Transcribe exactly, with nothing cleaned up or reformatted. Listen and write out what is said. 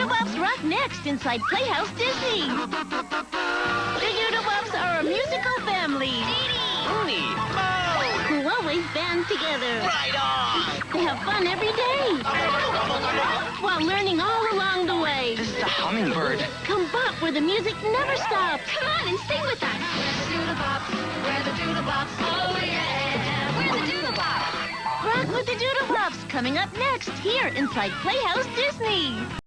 Doodlebops rock next inside Playhouse Disney. The Doodlebops are a musical family. Rooney, Mo, who always band together. right on! They have fun every day while learning all along the way. This is the hummingbird. Come bop where the music never stops. Come on and sing with us. We're the Doodlebops. We're the Doodlebops. Oh, yeah. We're the Doodlebops. Rock with the Doodlebops coming up next here inside Playhouse Disney.